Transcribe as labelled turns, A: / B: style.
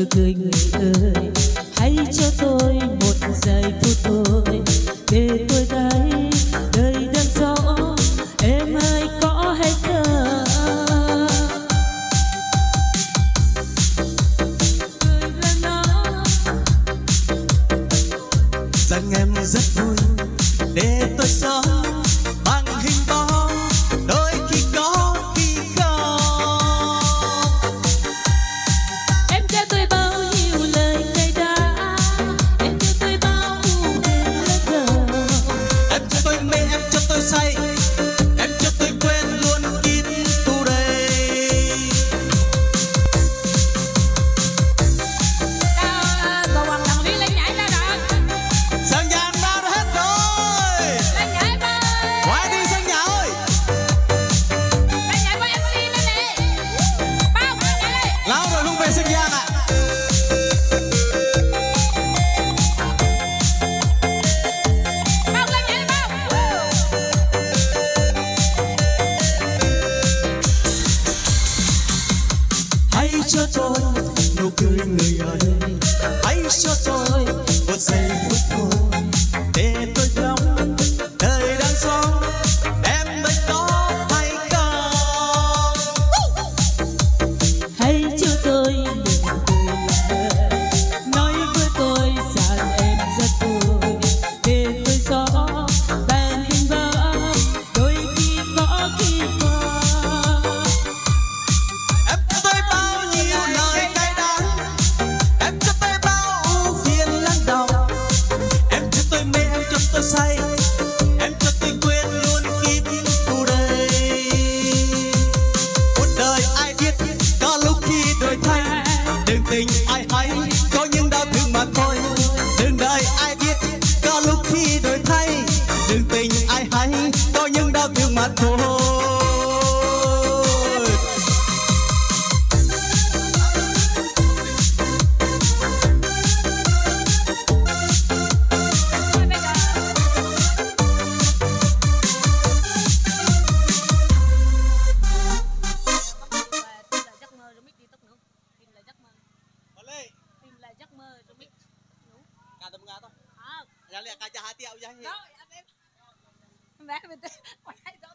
A: nụ cười người ơi, hãy cho tôi một giây phút thôi để tôi thấy đời đang rõ em ơi có hay không.
B: Rằng em rất vui để tôi sống bằng hình bóng, đôi khi có khi không.
A: Em cho tôi bao nhiêu lời cay đắng, em cho tôi bao đêm lỡ đầu.
B: Em cho tôi mê, em cho tôi say, em cho tôi quên luôn kín tu đây.
C: Cầu Hoàng Đằng đi lên nhảy ra rồi.
B: Sân nhà anh bao đã hết rồi.
C: Lên nhảy ba.
B: Quay đi sân nhà ơi.
C: Lên nhảy ba em đi lên nè. Bao lên nhảy đi.
B: Lao rồi không về sân nhà ạ.
C: Bao lên nhảy đi bao.
B: Hãy cho tôi nụ cười người ơi, hãy cho tôi một giây phút thôi để tôi ngắm đời đang sống em mới có hay không.
A: Hãy cho tôi nụ cười người ơi, nói với tôi rằng em rất vui để tôi rõ tan hình bóng, đôi khi có khi không.
B: Em cho tôi bao nhiêu lời cay đắng, em cho tôi bao ưu phiền lắng đọng. Em cho tôi mê, em cho tôi say, em cho tôi quên luôn kiếp tu đây. Một đời ai biết có lúc khi đổi thay, đừng tình ai hay có những đau thương mà thôi. Đừng đời ai biết có lúc khi đổi thay, đừng tình ai hay có những đau thương mà thôi.
C: Đó, em bé mình